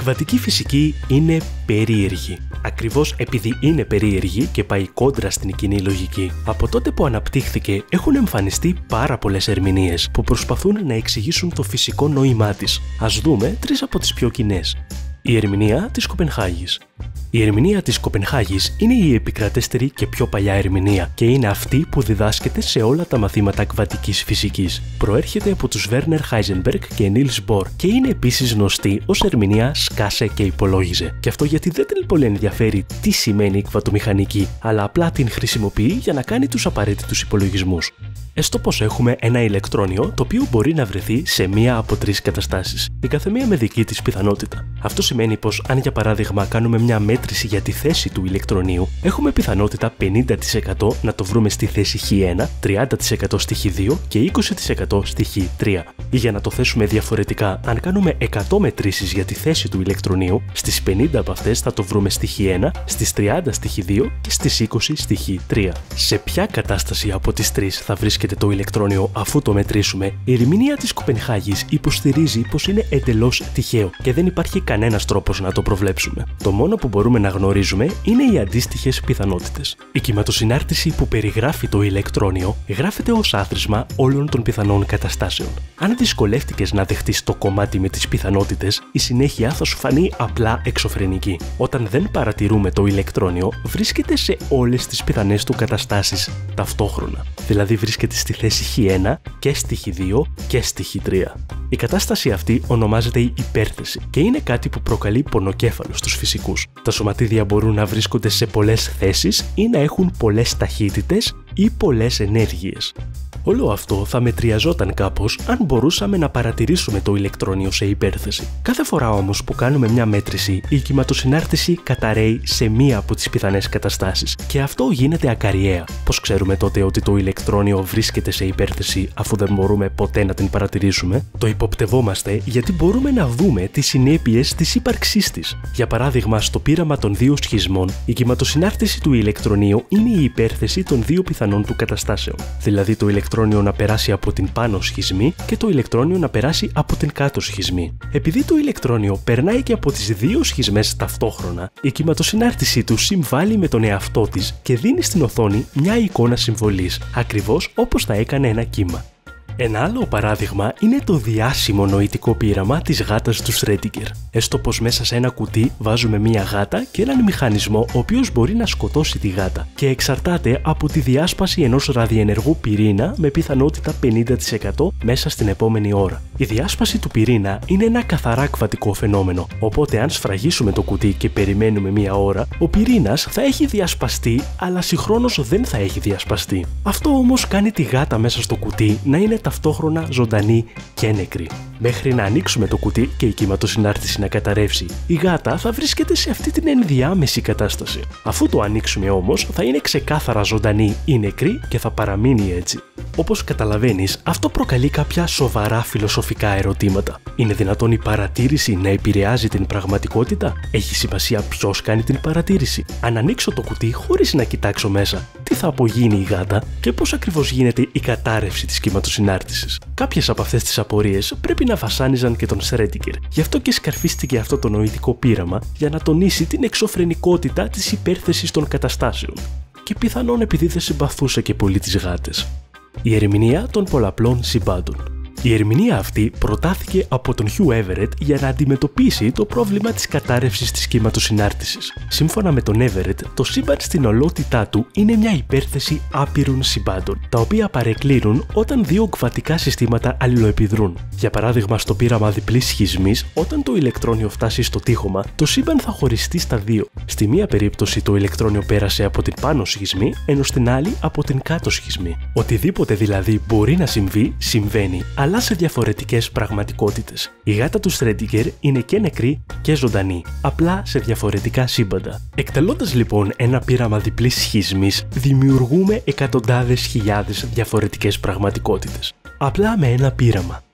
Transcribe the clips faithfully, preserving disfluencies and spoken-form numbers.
εκβατική φυσική είναι περίεργη. Ακριβώς επειδή είναι περίεργη και πάει κόντρα στην κοινή λογική, από τότε που αναπτύχθηκε έχουν εμφανιστεί πάρα πολλές ερμηνείες που προσπαθούν να εξηγήσουν το φυσικό νόημά της. Ας δούμε τρεις από τις πιο κοινές. Η ερμηνεία της Κοπενχάγης. Η ερμηνεία της Κοπενχάγης είναι η επικρατέστερη και πιο παλιά ερμηνεία και είναι αυτή που διδάσκεται σε όλα τα μαθήματα εκβατικής φυσικής. Προέρχεται από τους Werner Heisenberg και Niels Bohr και είναι επίσης γνωστή ως ερμηνεία σκάσε και υπολόγιζε. Και αυτό γιατί δεν την πολύ ενδιαφέρει τι σημαίνει εκβατομηχανική, αλλά απλά την χρησιμοποιεί για να κάνει τους απαραίτητους υπολογισμούς. Έστω πως έχουμε ένα ηλεκτρόνιο το οποίο μπορεί να βρεθεί σε μία από τρεις καταστάσεις, η καθεμία με δική της πιθανότητα. Αυτό σημαίνει πως αν για παράδειγμα κάνουμε μια μέτρηση για τη θέση του ηλεκτρονίου, έχουμε πιθανότητα πενήντα τοις εκατό να το βρούμε στη θέση χ ένα, τριάντα τοις εκατό στη χ δύο και είκοσι τοις εκατό στη χ τρία. Ή για να το θέσουμε διαφορετικά, αν κάνουμε εκατό μετρήσεις για τη θέση του ηλεκτρονίου, στις πενήντα από αυτές θα το βρούμε στη χ ένα, στις τριάντα στη χ δύο και στις είκοσι στη χ τρία. Σε ποια κατάσταση από τις τρεις θα βρίσκεται το ηλεκτρόνιο αφού το μετρήσουμε, η ερμηνεία της Κοπενχάγης υποστηρίζει πως είναι εντελώς τυχαίο και δεν υπάρχει κανένας τρόπος να το προβλέψουμε. Το μόνο που μπορούμε να γνωρίζουμε είναι οι αντίστοιχες πιθανότητες. Η κυματοσυνάρτηση που περιγράφει το ηλεκτρόνιο γράφεται ως άθροισμα όλων των πιθανών καταστάσεων. Αν δυσκολεύτηκες να δεχτείς το κομμάτι με τις πιθανότητες, η συνέχεια θα σου φανεί απλά εξωφρενική. Όταν δεν παρατηρούμε το ηλεκτρόνιο, βρίσκεται σε όλες τις πιθανές του καταστάσεις ταυτόχρονα. Δηλαδή βρίσκεται στη θέση χ ένα και στη χ δύο και στη χ τρία. Η κατάσταση αυτή ονομάζεται η υπέρθεση και είναι κάτι που προκαλεί πονοκέφαλο στους φυσικούς. Τα σωματίδια μπορούν να βρίσκονται σε πολλές θέσεις ή να έχουν πολλές ταχύτητες ή πολλές ενέργειες. Όλο αυτό θα μετριαζόταν κάπως αν μπορούσαμε να παρατηρήσουμε το ηλεκτρόνιο σε υπέρθεση. Κάθε φορά όμως που κάνουμε μια μέτρηση, η κυματοσυνάρτηση καταρρέει σε μία από τις πιθανές καταστάσεις και αυτό γίνεται ακαριέα. Πώς ξέρουμε τότε ότι το ηλεκτρόνιο βρίσκεται σε υπέρθεση αφού δεν μπορούμε ποτέ να την παρατηρήσουμε? Το υποπτευόμαστε γιατί μπορούμε να δούμε τις συνέπειες της ύπαρξής της. Για παράδειγμα, στο πείραμα των δύο σχισμών, η κυματοσυνάρτηση του ηλεκτρονίου είναι η υπέρθεση των δύο πιθανών του καταστάσεων. Δηλαδή το ηλεκτρόνιο να περάσει από την πάνω σχισμή και το ηλεκτρόνιο να περάσει από την κάτω σχισμή. Επειδή το ηλεκτρόνιο περνάει και από τις δύο σχισμές ταυτόχρονα, η κυματοσυνάρτησή του συμβάλλει με τον εαυτό της και δίνει στην οθόνη μια εικόνα συμβολής, ακριβώς όπως θα έκανε ένα κύμα. Ένα άλλο παράδειγμα είναι το διάσημο νοητικό πείραμα της γάτας του Σρέντιγκερ. Έστω πως μέσα σε ένα κουτί βάζουμε μία γάτα και έναν μηχανισμό ο οποίος μπορεί να σκοτώσει τη γάτα και εξαρτάται από τη διάσπαση ενός ραδιενεργού πυρήνα με πιθανότητα πενήντα τοις εκατό μέσα στην επόμενη ώρα. Η διάσπαση του πυρήνα είναι ένα καθαρά κβατικό φαινόμενο, οπότε αν σφραγίσουμε το κουτί και περιμένουμε μία ώρα, ο πυρήνας θα έχει διασπαστεί, αλλά συγχρόνως δεν θα έχει διασπαστεί. Αυτό όμως κάνει τη γάτα μέσα στο κουτί να είναι ταυτόχρονα ζωντανή και νεκρή. Μέχρι να ανοίξουμε το κουτί και η κυματοσυνάρτηση να καταρρεύσει, η γάτα θα βρίσκεται σε αυτή την ενδιάμεση κατάσταση. Αφού το ανοίξουμε όμως, θα είναι ξεκάθαρα ζωντανή ή νεκρή και θα παραμείνει έτσι. Όπως καταλαβαίνεις, αυτό προκαλεί κάποια σοβαρά φιλοσοφικά ερωτήματα. Είναι δυνατόν η παρατήρηση να επηρεάζει την πραγματικότητα? Έχει σημασία ποιος κάνει την παρατήρηση? Αν ανοίξω το κουτί χωρίς να κοιτάξω μέσα, τι θα απογίνει η γάτα και πώς ακριβώς γίνεται η κατάρρευση της κυματοσυνάρτησης? Κάποιες από αυτές τις απορίες πρέπει να βασάνιζαν και τον Σρέντιγκερ. Γι' αυτό και σκαρφίστηκε αυτό το νοητικό πείραμα για να τονίσει την εξωφρενικότητα της υπέρθεσης των καταστάσεων. Και πιθανόν επειδή δεν συμπαθούσε και πολύ τις γάτες. Η ερμηνεία των πολλαπλών συμπάντων. Η ερμηνεία αυτή προτάθηκε από τον Χιου Έβερετ για να αντιμετωπίσει το πρόβλημα της κατάρρευσης της κυματοσυνάρτησης. Σύμφωνα με τον Έβερετ, το σύμπαν στην ολότητά του είναι μια υπέρθεση άπειρων συμπάντων, τα οποία παρεκκλίνουν όταν δύο κβατικά συστήματα αλληλοεπιδρούν. Για παράδειγμα, στο πείραμα διπλής σχισμής, όταν το ηλεκτρόνιο φτάσει στο τείχομα, το σύμπαν θα χωριστεί στα δύο. Στη μία περίπτωση το ηλεκτρόνιο πέρασε από την πάνω σχισμή, ενώ στην άλλη από την κάτω σχισμή. Οτιδήποτε δηλαδή μπορεί να συμβεί, συμβαίνει, αλλά σε διαφορετικές πραγματικότητες. Η γάτα του Σρέντιγκερ είναι και νεκρή και ζωντανή, απλά σε διαφορετικά σύμπαντα. Εκτελώντας λοιπόν ένα πείραμα διπλής σχισμής, δημιουργούμε εκατοντάδες χιλιάδες διαφορετικές πραγματικότητες. Απλά με ένα πείραμα.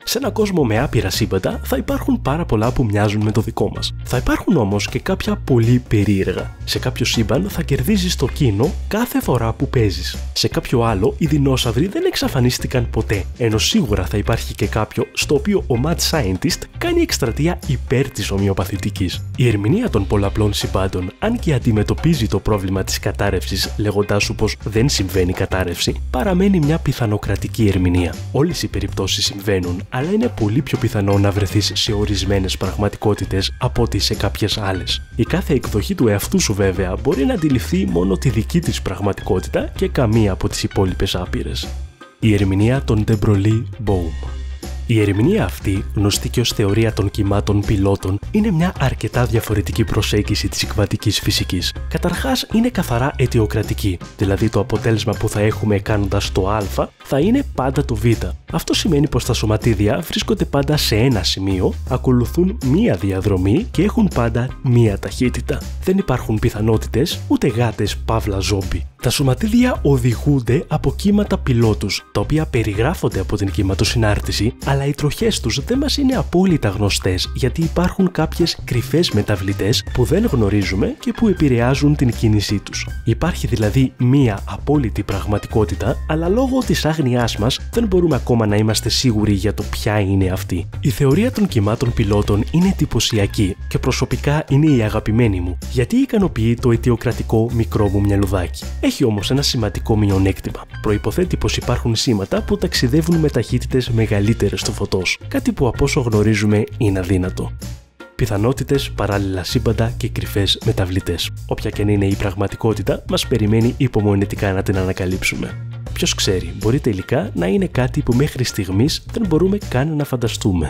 Σε έναν κόσμο με άπειρα σύμπαντα θα υπάρχουν πάρα πολλά που μοιάζουν με το δικό μας. Θα υπάρχουν όμως και κάποια πολύ περίεργα. Σε κάποιο σύμπαν θα κερδίζεις το κίνο κάθε φορά που παίζεις. Σε κάποιο άλλο οι δεινόσαυροι δεν εξαφανίστηκαν ποτέ, ενώ σίγουρα θα υπάρχει και κάποιο στο οποίο ο Mad Scientist κάνει εκστρατεία υπέρ της ομοιοπαθητικής. Η ερμηνεία των πολλαπλών συμπάντων, αν και αντιμετωπίζει το πρόβλημα της κατάρρευσης λέγοντάς σου πως δεν συμβαίνει κατάρρευση, παραμένει μια πιθανοκρατική ερμηνεία. Όλες οι περιπτώσεις συμβαίνουν, αλλά είναι πολύ πιο πιθανό να βρεθείς σε ορισμένες πραγματικότητες από ότι σε κάποιες άλλες. Η κάθε εκδοχή του εαυτού σου βέβαια μπορεί να αντιληφθεί μόνο τη δική της πραγματικότητα και καμία από τις υπόλοιπες άπειρες. Η ερμηνεία των De Broglie-Bohm. Η ερμηνεία αυτή, γνωστή και ως θεωρία των κυμάτων πιλότων, είναι μια αρκετά διαφορετική προσέγγιση της κβαντικής φυσικής. Καταρχάς, είναι καθαρά αιτιοκρατική, δηλαδή το αποτέλεσμα που θα έχουμε κάνοντας το α θα είναι πάντα το β. Αυτό σημαίνει πως τα σωματίδια βρίσκονται πάντα σε ένα σημείο, ακολουθούν μία διαδρομή και έχουν πάντα μία ταχύτητα. Δεν υπάρχουν πιθανότητες ούτε γάτες παύλα ζόμπι. Τα σωματίδια οδηγούνται από κύματα πιλότους, τα οποία περιγράφονται από την κυματοσυνάρτηση, αλλά οι τροχές τους δεν μας είναι απόλυτα γνωστές γιατί υπάρχουν κάποιες κρυφές μεταβλητές που δεν γνωρίζουμε και που επηρεάζουν την κίνησή τους. Υπάρχει δηλαδή μία απόλυτη πραγματικότητα, αλλά λόγω της άγνοιάς μας δεν μπορούμε ακόμα να είμαστε σίγουροι για το ποια είναι αυτή. Η θεωρία των κυμάτων πιλότων είναι εντυπωσιακή και προσωπικά είναι η αγαπημένη μου, γιατί ικανοποιεί το αιτιοκρατικό μικρό μου μυαλουδάκι. Έχει όμως ένα σημαντικό μειονέκτημα. Προϋποθέτει πως υπάρχουν σήματα που ταξιδεύουν με ταχύτητες μεγαλύτερες του φωτός, κάτι που από όσο γνωρίζουμε είναι αδύνατο. Πιθανότητες, παράλληλα σύμπαντα και κρυφές μεταβλητές. Όποια και αν είναι η πραγματικότητα, μας περιμένει υπομονετικά να την ανακαλύψουμε. Ποιος ξέρει, μπορεί τελικά να είναι κάτι που μέχρι στιγμής δεν μπορούμε καν να φανταστούμε.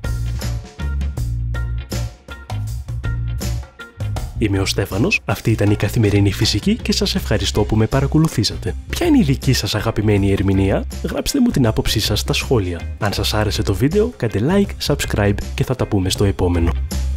Είμαι ο Στέφανος, αυτή ήταν η καθημερινή φυσική και σας ευχαριστώ που με παρακολουθήσατε. Ποια είναι η δική σας αγαπημένη ερμηνεία? Γράψτε μου την άποψή σας στα σχόλια. Αν σας άρεσε το βίντεο, κάντε like, subscribe και θα τα πούμε στο επόμενο.